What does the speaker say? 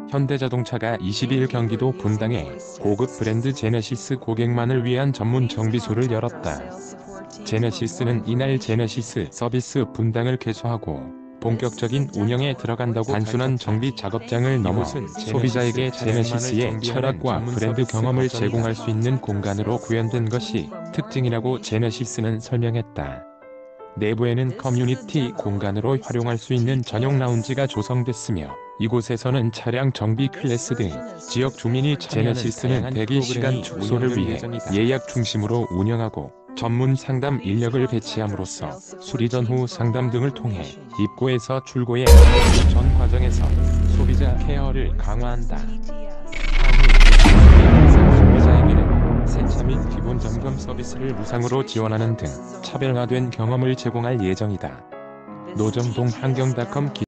현대자동차가 22일 경기도 분당에 고급 브랜드 제네시스 고객만을 위한 전문 정비소를 열었다. 제네시스는 이날 제네시스 서비스 분당을 개소하고 본격적인 운영에 들어간다고 단순한 정비 작업장을 넘어 소비자에게 제네시스의 철학과 브랜드 경험을 제공할 수 있는 공간으로 구현된 것이 특징이라고 제네시스는 설명했다. 내부에는 커뮤니티 공간으로 활용할 수 있는 전용 라운지가 조성됐으며 이곳에서는 차량 정비 클래스 등 지역 주민이 제네시스는 대기 시간 축소를 위해 예약 중심으로 운영하고 전문 상담 인력을 배치함으로써 수리 전후 상담 등을 통해 입고에서 출고의 전 과정에서 소비자 케어를 강화한다. 향후 소비자에게는 세차 및 기본 점검 서비스를 무상으로 지원하는 등 차별화된 경험을 제공할 예정이다. 노정동 환경닷컴